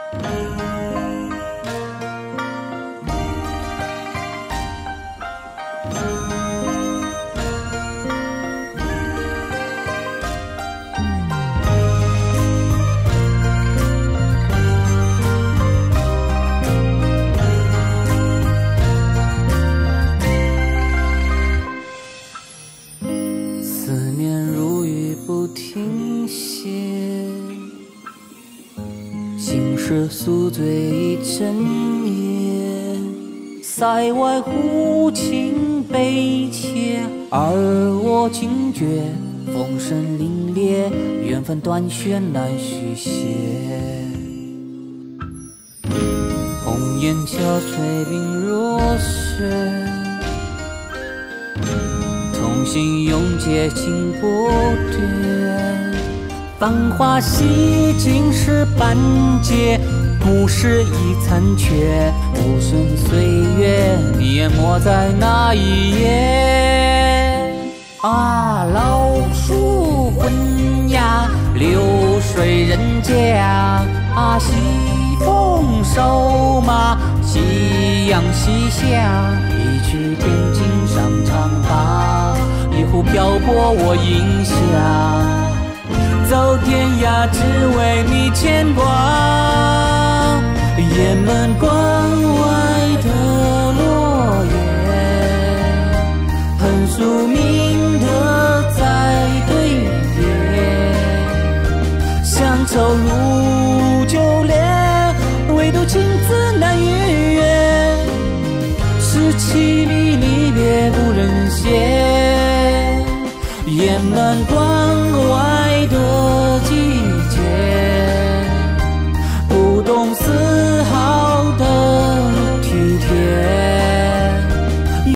思念如雨不停歇，心事宿醉一整夜。塞外胡琴悲切，而我惊觉风声凛冽，缘分断弦难续写。红颜憔悴鬓若雪，同心永结情不绝，繁华洗尽是半截，不是已残缺。无声岁月，你淹没在那一夜。啊，老树昏鸦，流水人家。啊，西风瘦马，夕阳西下。一曲天津上唱罢，一壶漂泊我饮下。走天涯只为你牵挂，雁门关外的落叶，横宿命的在对叠，乡愁如旧烈，唯独情